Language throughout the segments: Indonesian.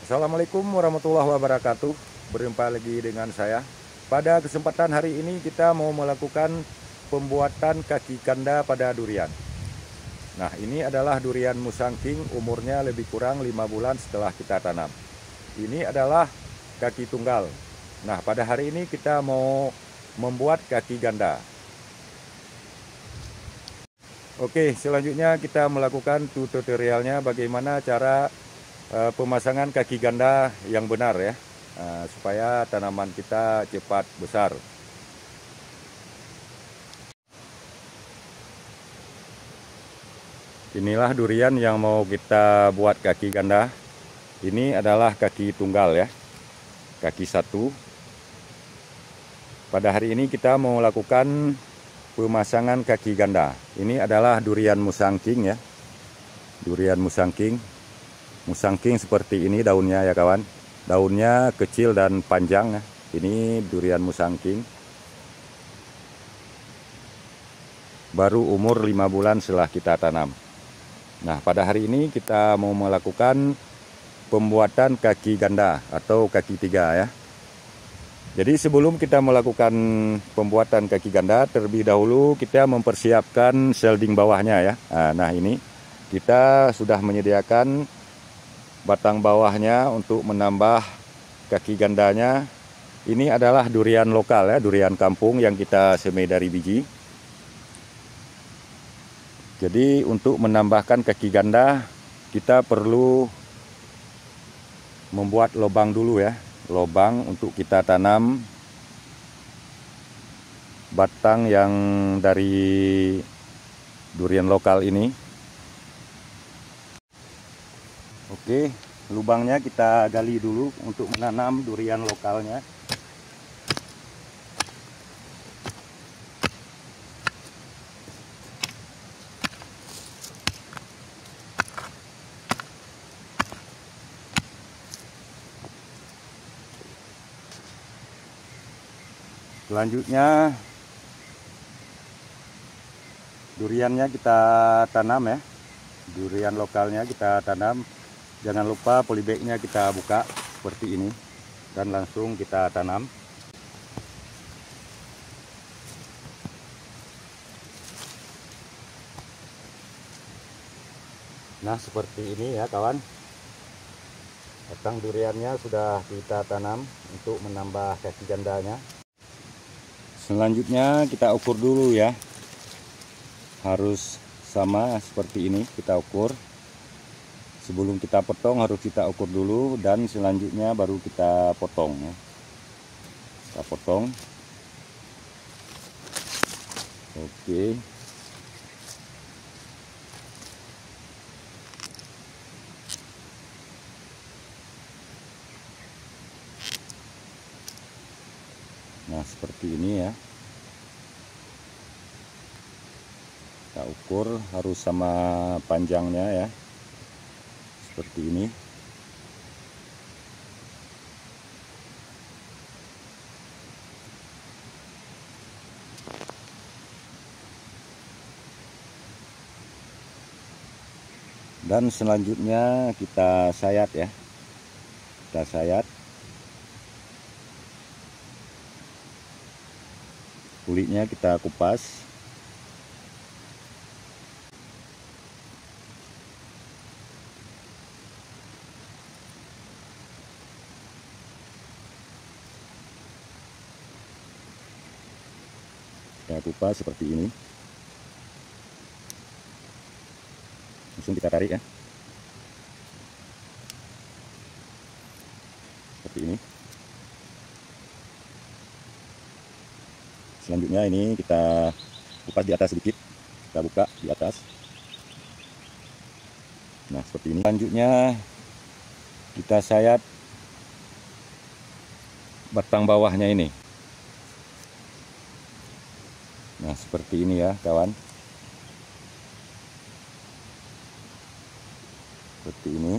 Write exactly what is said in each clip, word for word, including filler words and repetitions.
Assalamualaikum warahmatullahi wabarakatuh. Berjumpa lagi dengan saya. Pada kesempatan hari ini kita mau melakukan pembuatan kaki ganda pada durian. Nah, ini adalah durian Musang King, umurnya lebih kurang lima bulan setelah kita tanam. Ini adalah kaki tunggal. Nah, pada hari ini kita mau membuat kaki ganda. Oke, selanjutnya kita melakukan tutorialnya bagaimana cara uh, pemasangan kaki ganda yang benar ya, uh, supaya tanaman kita cepat besar. Inilah durian yang mau kita buat kaki ganda. Ini adalah kaki tunggal ya, kaki satu. Pada hari ini kita mau lakukan pemasangan kaki ganda. Ini adalah durian Musang King ya. Durian Musang King. Musang King seperti ini daunnya ya kawan. Daunnya kecil dan panjang ya. Ini durian Musang King. Baru umur lima bulan setelah kita tanam. Nah, pada hari ini kita mau melakukan pembuatan kaki ganda atau kaki tiga ya. Jadi sebelum kita melakukan pembuatan kaki ganda, terlebih dahulu kita mempersiapkan selding bawahnya ya. Nah, ini kita sudah menyediakan batang bawahnya untuk menambah kaki gandanya. Ini adalah durian lokal ya, durian kampung yang kita semai dari biji. Jadi untuk menambahkan kaki ganda, kita perlu membuat lubang dulu ya. Lubang untuk kita tanam batang yang dari durian lokal ini. Oke, lubangnya kita gali dulu untuk menanam durian lokalnya. Selanjutnya duriannya kita tanam ya, durian lokalnya kita tanam. Jangan lupa polybagnya kita buka seperti ini dan langsung kita tanam. Nah, seperti ini ya kawan, batang duriannya sudah kita tanam untuk menambah kaki gandanya. Selanjutnya kita ukur dulu ya, harus sama seperti ini kita ukur. Sebelum kita potong harus kita ukur dulu, dan selanjutnya baru kita potong ya. Kita potong. Oke. Nah, seperti ini ya. Kita ukur harus sama panjangnya ya. Seperti ini. Dan selanjutnya kita sayat ya. Kita sayat. Kulitnya kita kupas. Kita kupas seperti ini. Langsung kita tarik ya. Seperti ini. Selanjutnya ini kita kupas di atas sedikit, kita buka di atas. Nah, seperti ini. Selanjutnya kita sayat batang bawahnya ini. Nah, seperti ini ya kawan. Seperti ini.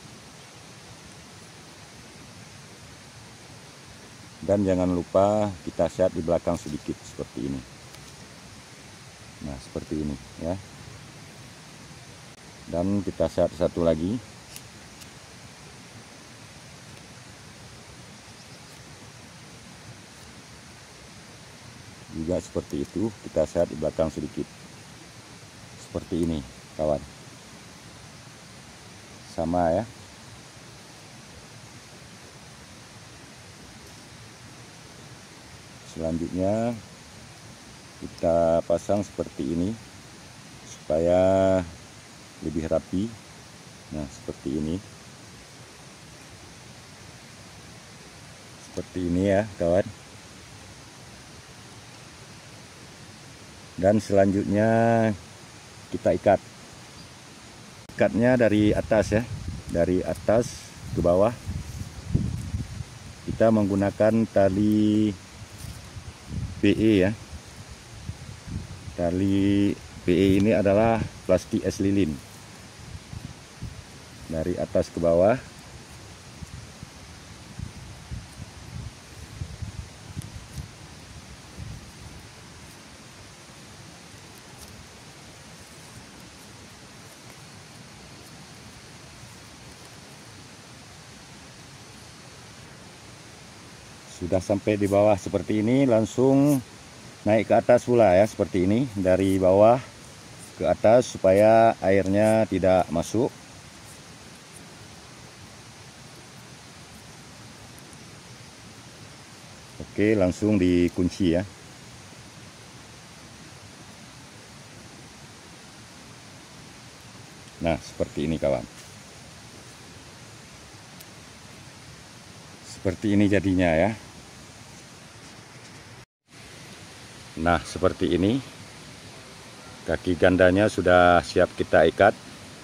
Dan jangan lupa kita sayat di belakang sedikit seperti ini. Nah, seperti ini ya. Dan kita sayat satu lagi. juga seperti itu. Kita set di belakang sedikit seperti ini kawan, sama ya. Selanjutnya kita pasang seperti ini supaya lebih rapi. Nah, seperti ini. Seperti ini ya, kawan. Dan selanjutnya kita ikat. Ikatnya dari atas ya. Dari atas ke bawah. Kita menggunakan tali P E ya. Tali P E ini adalah plastik es lilin. Dari atas ke bawah. Sudah sampai di bawah seperti ini, langsung naik ke atas pula ya, seperti ini. Dari bawah ke atas supaya airnya tidak masuk. Oke, langsung dikunci ya. Nah, seperti ini kawan. Seperti ini jadinya ya. Nah, seperti ini. Kaki gandanya sudah siap kita ikat.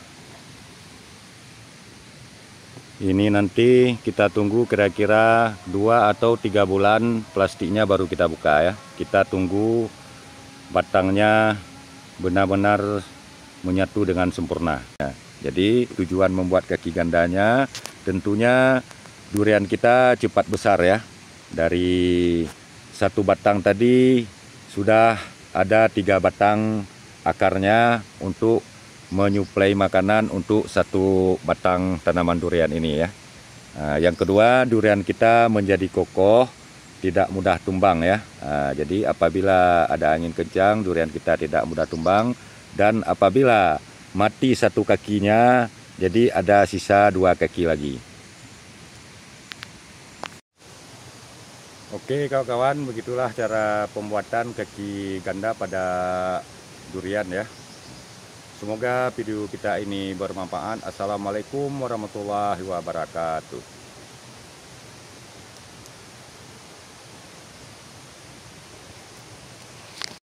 Ini nanti kita tunggu kira-kira dua atau tiga bulan plastiknya baru kita buka ya. Kita tunggu batangnya benar-benar menyatu dengan sempurna. Nah, jadi tujuan membuat kaki gandanya tentunya durian kita cepat besar ya. Dari satu batang tadi sudah ada tiga batang akarnya untuk menyuplai makanan untuk satu batang tanaman durian ini ya. Nah, yang kedua, durian kita menjadi kokoh, tidak mudah tumbang ya. Nah, jadi apabila ada angin kencang, durian kita tidak mudah tumbang. Dan apabila mati satu kakinya, jadi ada sisa dua kaki lagi. Oke kawan-kawan, begitulah cara pembuatan kaki ganda pada durian ya. Semoga video kita ini bermanfaat. Assalamualaikum warahmatullahi wabarakatuh.